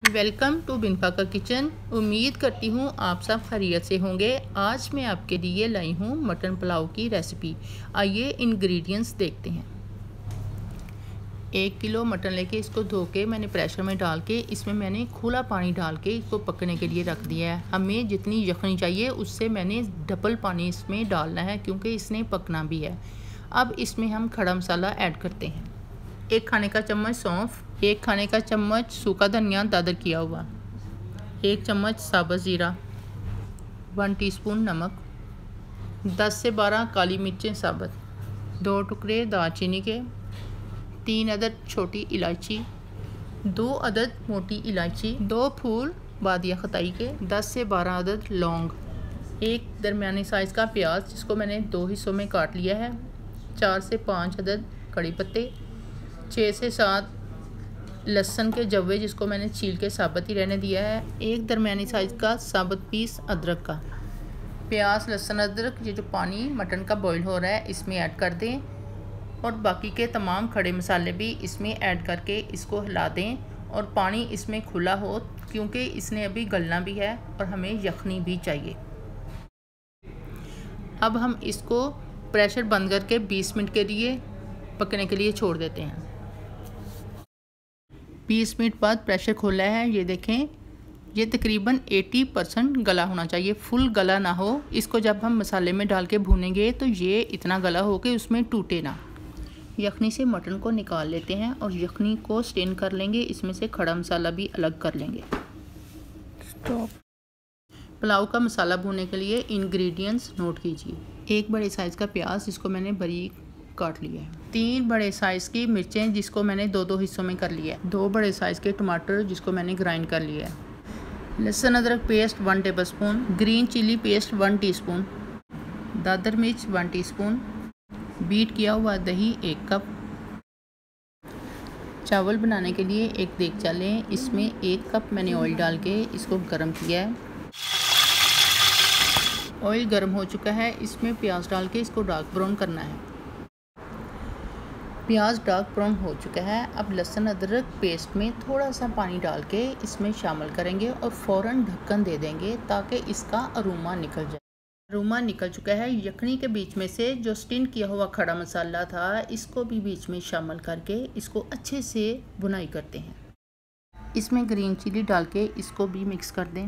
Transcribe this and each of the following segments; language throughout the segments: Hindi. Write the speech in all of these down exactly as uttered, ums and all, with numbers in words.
वेलकम टू बिनफा का किचन। उम्मीद करती हूँ आप सब खैरियत से होंगे। आज मैं आपके लिए लाई हूँ मटन पुलाव की रेसिपी। आइए इंग्रेडिएंट्स देखते हैं। एक किलो मटन लेके इसको धो के मैंने प्रेशर में डाल के इसमें मैंने खुला पानी डाल के इसको पकने के लिए रख दिया है। हमें जितनी यखनी चाहिए उससे मैंने डबल पानी इसमें डालना है क्योंकि इसने पकना भी है। अब इसमें हम खड़ा मसाला ऐड करते हैं। एक खाने का चम्मच सौंफ, एक खाने का चम्मच सूखा धनिया दादर किया हुआ, एक चम्मच साबुत ज़ीरा, वन टीस्पून नमक, दस से बारह काली मिर्चें साबुत, दो टुकड़े दालचीनी के, तीन अदद छोटी इलायची, दो अदद मोटी इलायची, दो फूल बादिया खताई के, दस से बारह अदद लौंग, एक दरमियानी साइज़ का प्याज जिसको मैंने दो हिस्सों में काट लिया है, चार से पाँच अदद कड़ी पत्ते, छः से सात लहसुन के जवे जिसको मैंने छील के साबुत ही रहने दिया है, एक दरमियानी साइज़ का साबुत पीस अदरक का। प्याज लहसुन अदरक ये जो पानी मटन का बॉईल हो रहा है इसमें ऐड कर दें और बाकी के तमाम खड़े मसाले भी इसमें ऐड करके इसको हिला दें और पानी इसमें खुला हो क्योंकि इसने अभी गलना भी है और हमें यखनी भी चाहिए। अब हम इसको प्रेशर बंद करके बीस मिनट के लिए पकने के लिए छोड़ देते हैं। बीस मिनट बाद प्रेशर खोला है, ये देखें ये तकरीबन अस्सी परसेंट गला होना चाहिए, फुल गला ना हो। इसको जब हम मसाले में डाल के भूनेंगे तो ये इतना गला हो कि उसमें टूटे ना। यखनी से मटन को निकाल लेते हैं और यखनी को स्टेन कर लेंगे, इसमें से खड़ा मसाला भी अलग कर लेंगे। स्टॉप। पुलाव का मसाला भूनने के लिए इंग्रेडिएंट्स नोट कीजिए। एक बड़े साइज़ का प्याज जिसको मैंने बारीक काट लिया है, तीन बड़े साइज़ की मिर्चें जिसको मैंने दो दो हिस्सों में कर लिया है, दो बड़े साइज़ के टमाटर जिसको मैंने ग्राइंड कर लिया है, लहसुन अदरक paste one tablespoon, green chilli paste one teaspoon, दादर मिर्च वन टीस्पून, बीट किया हुआ दही एक कप। चावल बनाने के लिए एक देगचा लें, इसमें एक कप मैंने ऑयल डाल के इसको गर्म किया है। ऑयल गर्म हो चुका है, इसमें प्याज डाल के इसको डार्क ब्राउन करना है। प्याज डार्क ब्राउन हो चुका है। अब लहसुन अदरक पेस्ट में थोड़ा सा पानी डाल के इसमें शामिल करेंगे और फ़ौरन ढक्कन दे देंगे ताकि इसका अरोमा निकल जाए। अरोमा निकल चुका है। यखनी के बीच में से जो स्टीन किया हुआ खड़ा मसाला था इसको भी बीच में शामिल करके इसको अच्छे से भुनाई करते हैं। इसमें ग्रीन चिली डाल के इसको भी मिक्स कर दें।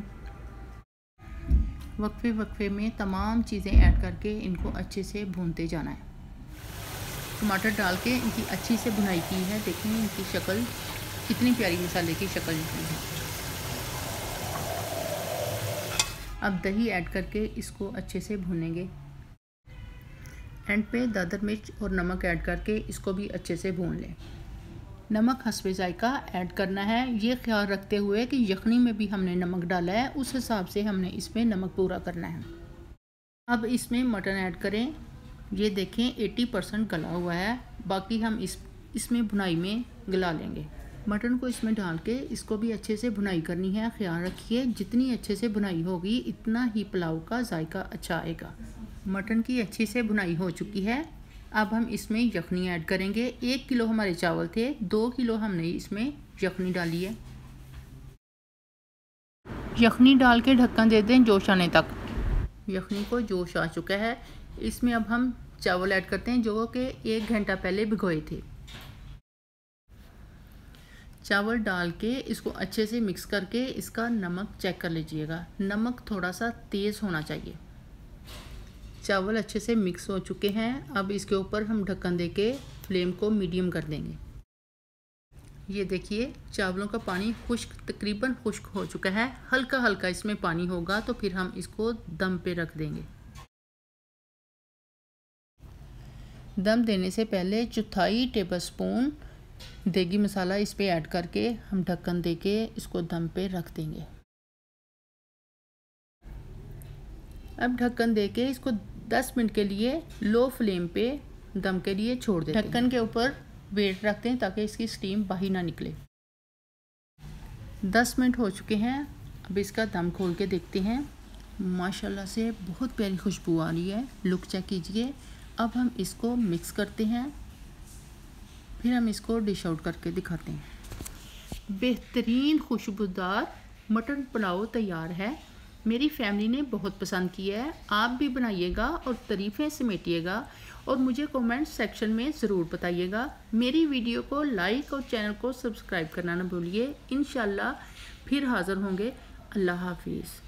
वक्फे वक्फे में तमाम चीज़ें ऐड करके इनको अच्छे से भूनते जाना है। टमाटर डाल के इनकी अच्छी से भुनाई की है, देखें इनकी शक्ल कितनी प्यारी मसाले की शक्ल निकली है। अब दही ऐड करके इसको अच्छे से भूनेंगे। एंड पे दादर मिर्च और नमक ऐड करके इसको भी अच्छे से भून लें। नमक हस्बे जायका ऐड करना है, ये ख्याल रखते हुए कि यखनी में भी हमने नमक डाला है उस हिसाब से हमने इसमें नमक पूरा करना है। अब इसमें मटन ऐड करें, ये देखें अस्सी परसेंट गला हुआ है, बाकी हम इस इसमें भुनाई में गला लेंगे। मटन को इसमें डाल के इसको भी अच्छे से भुनाई करनी है। ख्याल रखिए जितनी अच्छे से भुनाई होगी इतना ही पुलाव का जायका अच्छा आएगा। मटन की अच्छी से भुनाई हो चुकी है। अब हम इसमें यखनी ऐड करेंगे। एक किलो हमारे चावल थे, दो किलो हमने इसमें यखनी डाली है। यखनी डाल के ढक्कन दे दें जोश आने तक। यखनी को जोश आ चुका है, इसमें अब हम चावल ऐड करते हैं जो कि एक घंटा पहले भिगोए थे। चावल डाल के इसको अच्छे से मिक्स करके इसका नमक चेक कर लीजिएगा। नमक थोड़ा सा तेज़ होना चाहिए। चावल अच्छे से मिक्स हो चुके हैं। अब इसके ऊपर हम ढक्कन दे के फ्लेम को मीडियम कर देंगे। ये देखिए चावलों का पानी खुश्क तकरीबन खुश्क हो चुका है। हल्का हल्का इसमें पानी होगा तो फिर हम इसको दम पे रख देंगे। दम देने से पहले चौथाई टेबलस्पून देगी मसाला इस पे ऐड करके हम ढक्कन दे के इसको दम पे रख देंगे। अब ढक्कन दे के इसको दस मिनट के लिए लो फ्लेम पे दम के लिए छोड़ देते हैं। ढक्कन के ऊपर वेट रखते हैं ताकि इसकी स्टीम बाहर ना निकले। दस मिनट हो चुके हैं। अब इसका दम खोल के देखते हैं। माशाल्लाह से बहुत प्यारी खुशबू आ रही है, लुक चेक कीजिए। अब हम इसको मिक्स करते हैं, फिर हम इसको डिश आउट करके दिखाते हैं। बेहतरीन खुशबूदार मटन पुलाव तैयार है। मेरी फैमिली ने बहुत पसंद किया है। आप भी बनाइएगा और तारीफ़ें समेटिएगा और मुझे कमेंट सेक्शन में ज़रूर बताइएगा। मेरी वीडियो को लाइक और चैनल को सब्सक्राइब करना ना भूलिए। इंशाल्लाह फिर हाज़िर होंगे। अल्लाह हाफिज़।